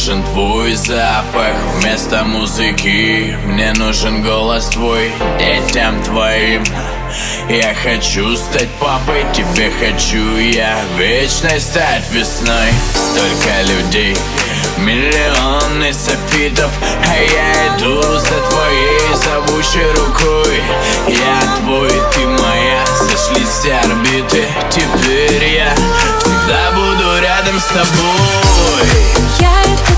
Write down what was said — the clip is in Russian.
нужен твой запах вместо музыки. Мне нужен голос твой детям твоим. Я хочу стать папой, тебе хочу я вечной стать весной. Столько людей, миллионы софитов, а я иду за твоей зовущей рукой. Я твой, ты моя, сошлись все орбиты. Теперь я всегда буду рядом с тобой. Я иду